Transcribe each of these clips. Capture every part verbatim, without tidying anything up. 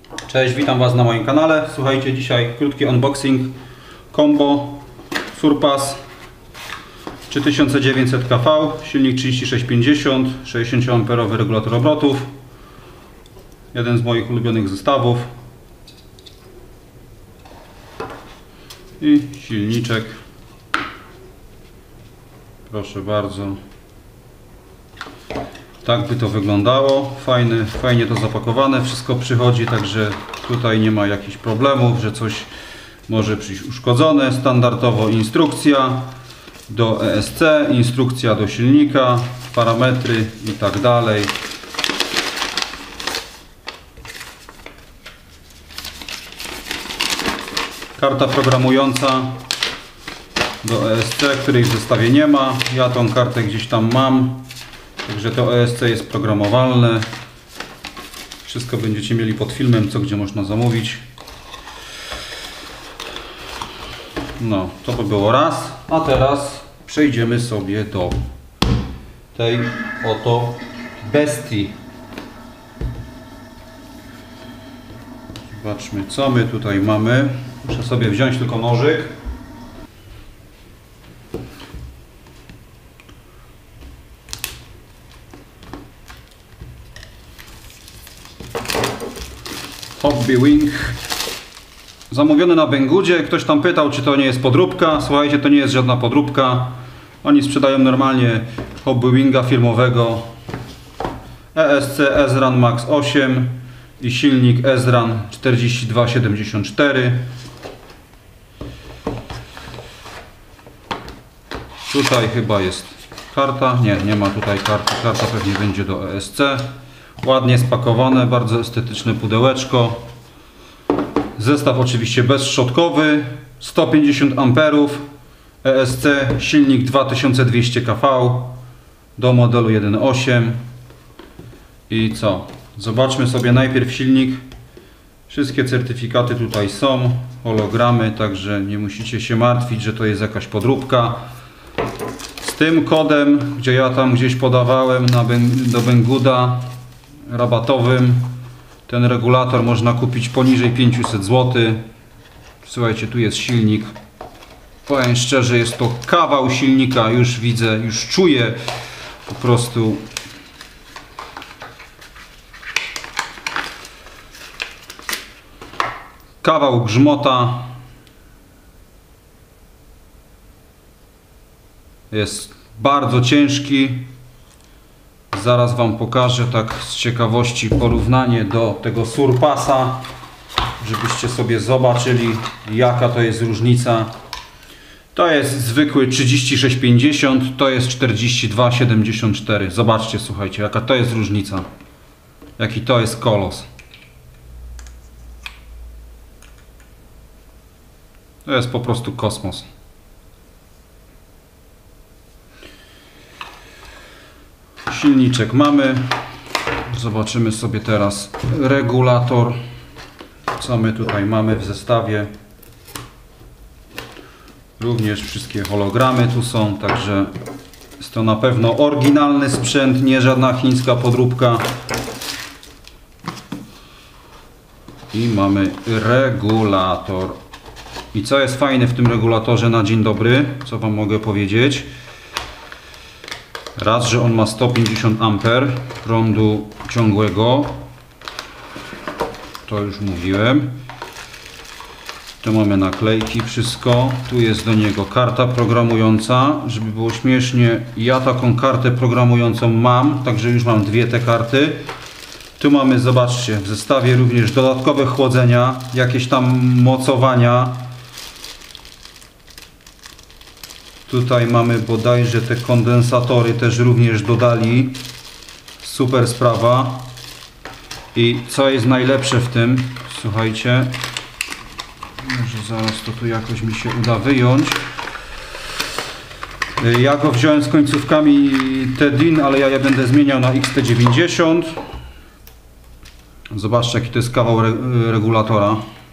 Cześć, witam Was na moim kanale. Słuchajcie, dzisiaj krótki unboxing Combo Surpass trzy tysiące dziewięćset K V, silnik trzydzieści sześć pięćdziesiąt, sześćdziesięcioamperowy regulator obrotów. Jeden z moich ulubionych zestawów. I silniczek. Proszę bardzo. Tak by to wyglądało. Fajne, fajnie to zapakowane. Wszystko przychodzi, także tutaj nie ma jakichś problemów, że coś może przyjść uszkodzone. Standardowo instrukcja do E S C, instrukcja do silnika, parametry i tak dalej. Karta programująca do E S C, której w zestawie nie ma. Ja tą kartę gdzieś tam mam. Także to E S C jest programowalne. Wszystko będziecie mieli pod filmem, co gdzie można zamówić. No, to by było raz. A teraz przejdziemy sobie do tej oto bestii. Zobaczmy, co my tutaj mamy. Muszę sobie wziąć tylko nożyk. Hobbywing. Zamówiony na Banggood. Ktoś tam pytał, czy to nie jest podróbka. Słuchajcie, to nie jest żadna podróbka. Oni sprzedają normalnie Hobbywinga firmowego. E S C Ezran Max osiem i silnik Ezran czterdzieści dwa siedemdziesiąt cztery. Tutaj chyba jest karta. Nie, nie ma tutaj karty. Karta pewnie będzie do E S C. Ładnie spakowane, bardzo estetyczne pudełeczko. Zestaw oczywiście bezszczotkowy, sto pięćdziesiąt amperów, E S C, silnik dwa tysiące dwieście K V do modelu jeden osiem. I co? Zobaczmy sobie najpierw silnik. Wszystkie certyfikaty tutaj są, hologramy, także nie musicie się martwić, że to jest jakaś podróbka. Z tym kodem, gdzie ja tam gdzieś podawałem na do Banggooda rabatowym, ten regulator można kupić poniżej pięćset złotych. Słuchajcie, tu jest silnik. Powiem szczerze, jest to kawał silnika. Już widzę, już czuję po prostu kawał grzmota. Jest bardzo ciężki. Zaraz Wam pokażę tak z ciekawości porównanie do tego Surpassa, żebyście sobie zobaczyli, jaka to jest różnica. To jest zwykły trzydzieści sześć pięćdziesiąt, to jest czterdzieści dwa siedemdziesiąt cztery. Zobaczcie, słuchajcie, jaka to jest różnica. Jaki to jest kolos. To jest po prostu kosmos. Silniczek mamy. Zobaczymy sobie teraz regulator. Co my tutaj mamy w zestawie. Również wszystkie hologramy tu są, także jest to na pewno oryginalny sprzęt, nie żadna chińska podróbka. I mamy regulator. I co jest fajne w tym regulatorze na dzień dobry, co Wam mogę powiedzieć? Raz, że on ma sto pięćdziesiąt amperów prądu ciągłego. To już mówiłem. Tu mamy naklejki, wszystko. Tu jest do niego karta programująca. Żeby było śmiesznie, ja taką kartę programującą mam, także już mam dwie te karty. Tu mamy, zobaczcie, w zestawie również dodatkowe chłodzenia, jakieś tam mocowania. Tutaj mamy bodajże te kondensatory też również dodali. Super sprawa. I co jest najlepsze w tym, słuchajcie, może zaraz to tu jakoś mi się uda wyjąć. Ja go wziąłem z końcówkami T D I N, ale ja je będę zmieniał na X T dziewięćdziesiąt. Zobaczcie, jaki to jest kawał re regulatora.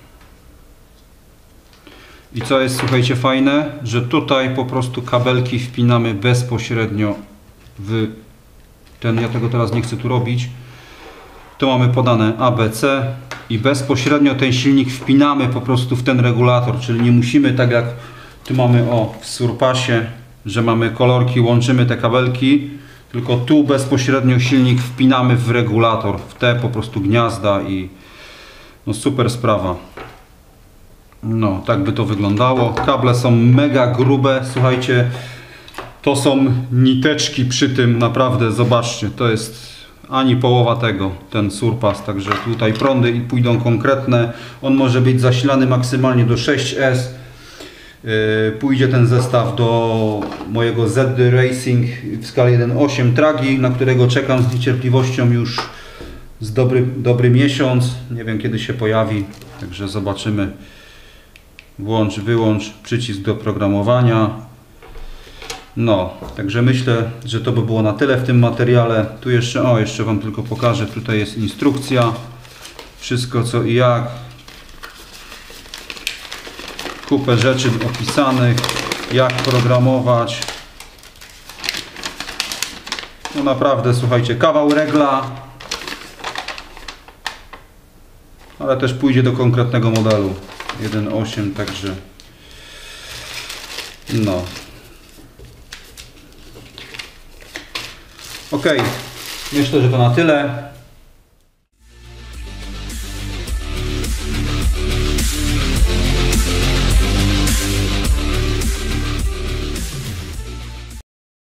I co jest, słuchajcie, fajne, że tutaj po prostu kabelki wpinamy bezpośrednio w ten, ja tego teraz nie chcę tu robić. Tu mamy podane A B C. i bezpośrednio ten silnik wpinamy po prostu w ten regulator, czyli nie musimy tak jak tu mamy o w Surpassie, że mamy kolorki, łączymy te kabelki, tylko tu bezpośrednio silnik wpinamy w regulator, w te po prostu gniazda i no super sprawa. No, tak by to wyglądało. Kable są mega grube, słuchajcie, to są niteczki przy tym, naprawdę, zobaczcie, to jest ani połowa tego, ten Surpass, także tutaj prądy pójdą konkretne, on może być zasilany maksymalnie do sześć S, yy, pójdzie ten zestaw do mojego Z D Racing w skali jeden przecinek osiem tragi, na którego czekam z niecierpliwością już z dobry, dobry miesiąc, nie wiem kiedy się pojawi, także zobaczymy. Włącz, wyłącz, przycisk do programowania. No, także myślę, że to by było na tyle w tym materiale. Tu jeszcze, o, jeszcze Wam tylko pokażę, tutaj jest instrukcja. Wszystko co i jak. Kupę rzeczy opisanych, jak programować. No naprawdę, słuchajcie, kawał regla. Ale też pójdzie do konkretnego modelu. jeden przecinek osiem, także no. Ok, myślę, że to na tyle.